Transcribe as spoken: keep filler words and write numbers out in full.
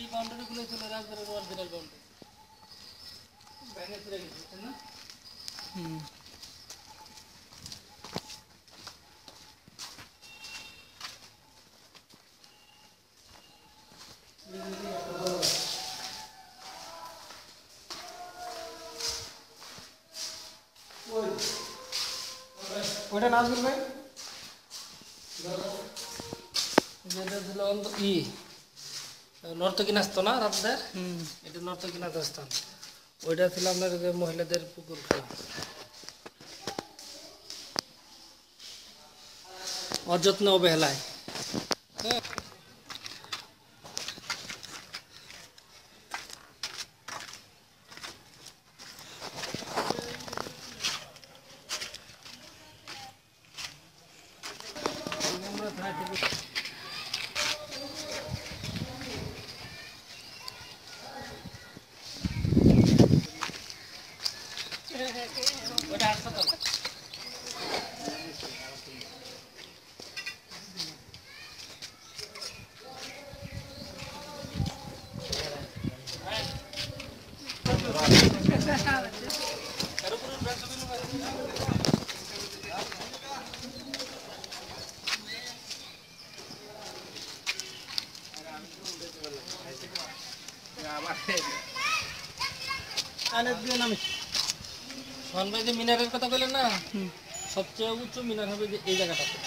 বাউন্ডারিগুলো ছিল রাজবাড়ির original boundary ভেঙে চলে গেছে না। হুম ওটা নাজমুল ভাই যেটা ছিল ই নর্তকীনাথ তো না রাতদের এটা নর্তকীনাথ স্থান ওইটা ছিল আপনার যে মহিলাদের পুকুর অযত্ন অবহেলায় হ্যাঁ ওটা হাসপাতাল মিনারের কথা বললেন না সবচেয়ে উঁচু মিনার হবে যে এই জায়গাটাতে